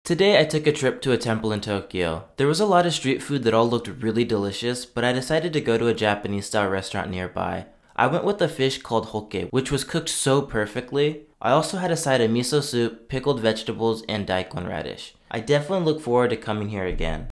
Today I took a trip to a temple in Tokyo. There was a lot of street food that all looked really delicious, but I decided to go to a Japanese style restaurant nearby. I went with a fish called Hokke, which was cooked so perfectly. I also had a side of miso soup, pickled vegetables, and daikon radish. I definitely look forward to coming here again.